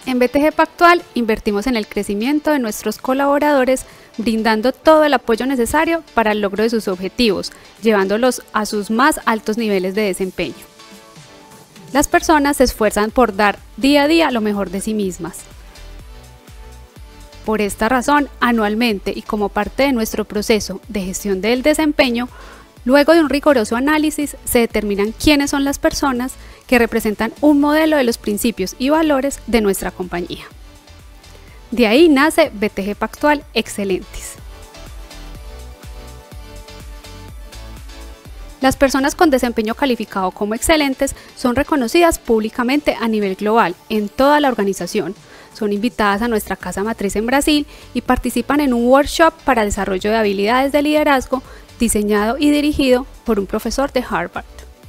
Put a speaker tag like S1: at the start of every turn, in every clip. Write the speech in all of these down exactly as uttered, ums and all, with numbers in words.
S1: En B T G Pactual invertimos en el crecimiento de nuestros colaboradores, brindando todo el apoyo necesario para el logro de sus objetivos, llevándolos a sus más altos niveles de desempeño. Las personas se esfuerzan por dar día a día lo mejor de sí mismas. Por esta razón, anualmente y como parte de nuestro proceso de gestión del desempeño, luego de un riguroso análisis, se determinan quiénes son las personas que representan un modelo de los principios y valores de nuestra compañía. De ahí nace B T G Pactual Excelentes. Las personas con desempeño calificado como excelentes son reconocidas públicamente a nivel global en toda la organización. Son invitadas a nuestra casa matriz en Brasil y participan en un workshop para desarrollo de habilidades de liderazgo diseñado y dirigido por un profesor de Harvard.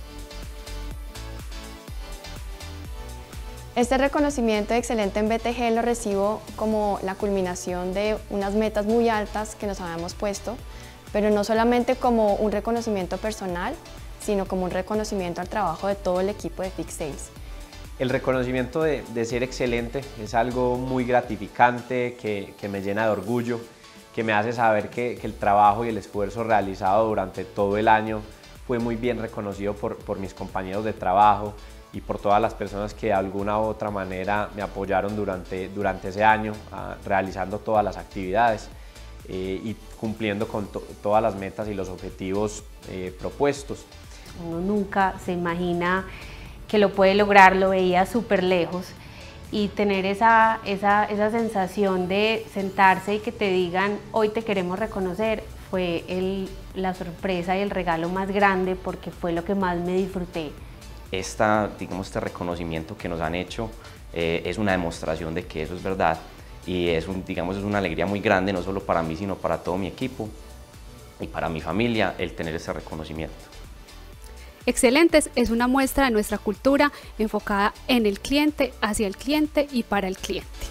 S2: Este reconocimiento de excelente en B T G lo recibo como la culminación de unas metas muy altas que nos habíamos puesto, pero no solamente como un reconocimiento personal, sino como un reconocimiento al trabajo de todo el equipo de Peak Sales.
S3: El reconocimiento de, de ser excelente es algo muy gratificante, que, que me llena de orgullo, que me hace saber que, que el trabajo y el esfuerzo realizado durante todo el año fue muy bien reconocido por, por mis compañeros de trabajo y por todas las personas que de alguna u otra manera me apoyaron durante, durante ese año, uh, realizando todas las actividades eh, y cumpliendo con to todas las metas y los objetivos eh, propuestos.
S4: Uno nunca se imagina que lo puede lograr, lo veía súper lejos, y tener esa, esa, esa sensación de sentarse y que te digan hoy te queremos reconocer fue el, la sorpresa y el regalo más grande, porque fue lo que más me disfruté.
S5: Esta, digamos, este reconocimiento que nos han hecho eh, es una demostración de que eso es verdad, y es, un, digamos, es una alegría muy grande, no solo para mí, sino para todo mi equipo y para mi familia, el tener ese reconocimiento.
S1: Excelentes es una muestra de nuestra cultura enfocada en el cliente, hacia el cliente y para el cliente.